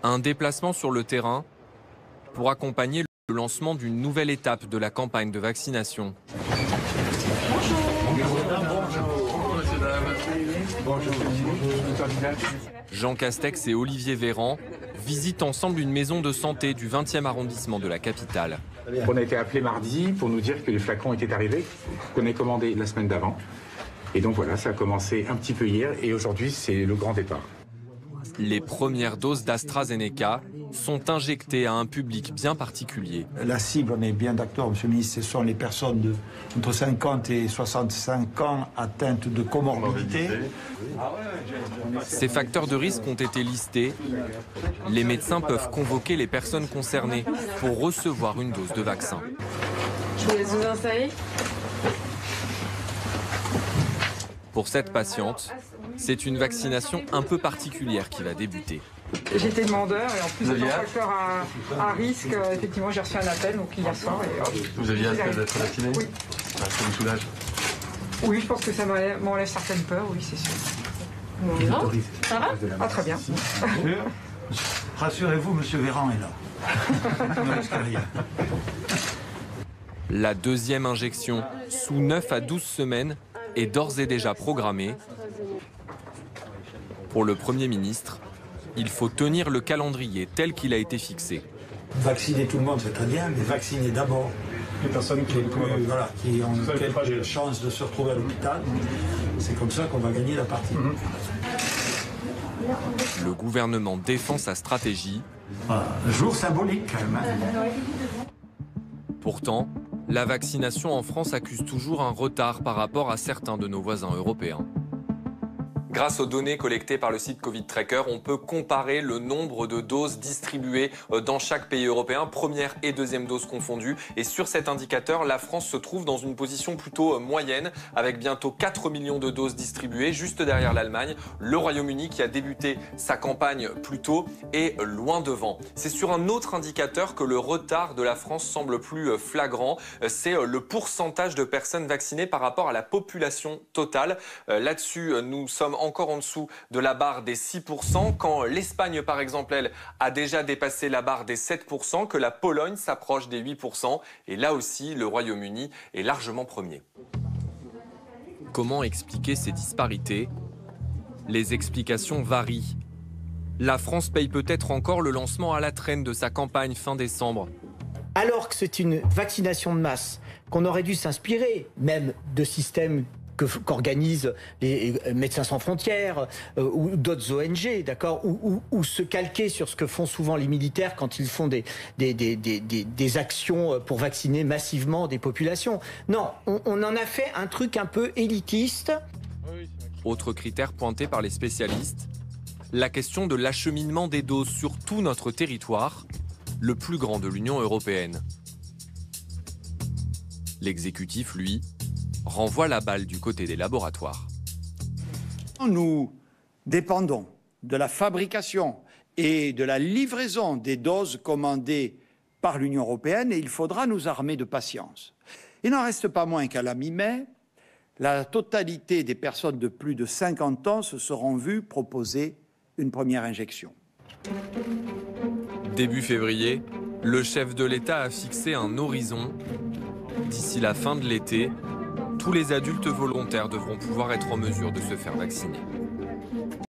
Un déplacement sur le terrain pour accompagner le lancement d'une nouvelle étape de la campagne de vaccination. Jean Castex et Olivier Véran visitent ensemble une maison de santé du 20e arrondissement de la capitale. On a été appelé mardi pour nous dire que les flacons étaient arrivés, qu'on ait commandé la semaine d'avant. Et donc voilà, ça a commencé un petit peu hier et aujourd'hui c'est le grand départ. Les premières doses d'AstraZeneca sont injectées à un public bien particulier. La cible, on est bien d'accord, Monsieur le ministre, ce sont les personnes entre 50 et 65 ans atteintes de comorbidité. Ces facteurs de risque ont été listés. Les médecins peuvent convoquer les personnes concernées pour recevoir une dose de vaccin. Je vous laisse vous installer. Pour cette patiente, c'est une vaccination un peu particulière qui va débuter. J'étais demandeur et en plus étant facteur à risque, effectivement j'ai reçu un appel donc hier soir. Vous aviez hâte d'être vacciné? Oui. Ça vous soulage? Oui, je pense que ça m'enlève certaines peurs, oui c'est sûr. Ça va? Ah très bien. Rassurez-vous, Monsieur Véran est là. Ne risquez rien. La deuxième injection, sous 9 à 12 semaines, est d'ores et déjà programmée. Pour le Premier ministre, il faut tenir le calendrier tel qu'il a été fixé. Vacciner tout le monde, c'est très bien, mais vacciner d'abord Les personnes qui qui ont quelques chances de se retrouver à l'hôpital. C'est comme ça qu'on va gagner la partie. Le gouvernement défend sa stratégie. Voilà. Un jour symbolique quand même. Pourtant, la vaccination en France accuse toujours un retard par rapport à certains de nos voisins européens. Grâce aux données collectées par le site Covid Tracker, on peut comparer le nombre de doses distribuées dans chaque pays européen, première et deuxième dose confondues. Et sur cet indicateur, la France se trouve dans une position plutôt moyenne, avec bientôt 4 millions de doses distribuées, juste derrière l'Allemagne. Le Royaume-Uni, qui a débuté sa campagne plus tôt, est loin devant. C'est sur un autre indicateur que le retard de la France semble plus flagrant. C'est le pourcentage de personnes vaccinées par rapport à la population totale. Là-dessus, nous sommes encore en dessous de la barre des 6%, quand l'Espagne, par exemple, elle, a déjà dépassé la barre des 7%, que la Pologne s'approche des 8%, et là aussi, le Royaume-Uni est largement premier. Comment expliquer ces disparités? Les explications varient. La France paye peut-être encore le lancement à la traîne de sa campagne fin décembre. Alors que c'est une vaccination de masse, qu'on aurait dû s'inspirer même de systèmes qu'organisent les Médecins sans frontières ou d'autres ONG, d'accord, ou se calquer sur ce que font souvent les militaires quand ils font des actions pour vacciner massivement des populations. Non, on en a fait un truc un peu élitiste. Autre critère pointé par les spécialistes, la question de l'acheminement des doses sur tout notre territoire, le plus grand de l'Union européenne. L'exécutif, lui, renvoie la balle du côté des laboratoires. Nous dépendons de la fabrication et de la livraison des doses commandées par l'Union européenne et il faudra nous armer de patience. Il n'en reste pas moins qu'à la mi-mai, la totalité des personnes de plus de 50 ans se seront vues proposer une première injection. Début février, le chef de l'État a fixé un horizon. D'ici la fin de l'été, tous les adultes volontaires devront pouvoir être en mesure de se faire vacciner.